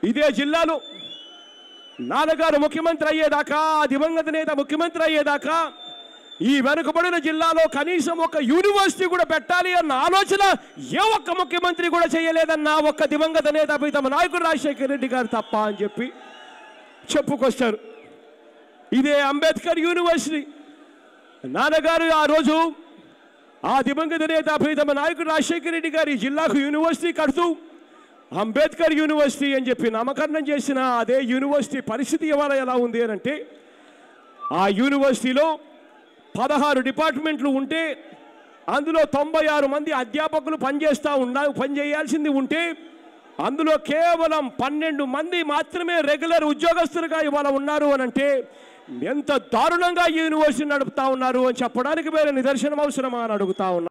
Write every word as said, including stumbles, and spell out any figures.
ఇదే జిల్లాలో నాన్నగారు ముఖ్యమంత్రి అయ్యేదాకా, దివంగత నేత ముఖ్యమంత్రి అయ్యేదాకా ఈ వెనుకబడిన జిల్లాలో కనీసం ఒక యూనివర్సిటీ కూడా పెట్టాలి అన్న ఆలోచన ఏ ఒక్క ముఖ్యమంత్రి కూడా చేయలేదన్న ఒక్క దివంగత నేత ప్రీతమ నాయకుడు రాజశేఖర రెడ్డి గారు తప్ప అని చెప్పి చెప్పుకొస్తారు. ఇదే అంబేద్కర్ యూనివర్సిటీ. నాన్నగారు ఆ రోజు ఆ దివంగత నేత ప్రీతమ నాయకుడు రాజశేఖర రెడ్డి గారు ఈ జిల్లాకు యూనివర్సిటీ కడుతూ అంబేద్కర్ యూనివర్సిటీ అని చెప్పి నామకరణం చేసిన అదే యూనివర్సిటీ పరిస్థితి ఇవాళ ఎలా ఉంది అని అంటే, ఆ యూనివర్సిటీలో పదహారు డిపార్ట్మెంట్లు ఉంటే అందులో తొంభై ఆరు మంది అధ్యాపకులు పనిచేస్తూ ఉన్నారు. పనిచేయాల్సింది ఉంటే అందులో కేవలం పన్నెండు మంది మాత్రమే రెగ్యులర్ ఉద్యోగస్తులుగా ఇవాళ ఉన్నారు అని అంటే ఎంత దారుణంగా యూనివర్సిటీ నడుపుతా ఉన్నారు అని చెప్పడానికి వేరే నిదర్శనం అవసరమా అని అడుగుతా ఉన్నారు.